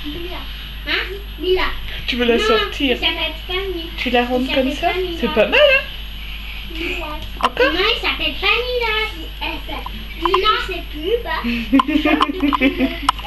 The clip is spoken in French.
Hein? Mila. Tu veux la Non, sortir? il s'appelle Fanny. Tu la rends Il comme s'appelle ça? Fanny, C'est là. pas mal, hein? Encore? Non, il s'appelle Fanny là. Non, c'est plus bas.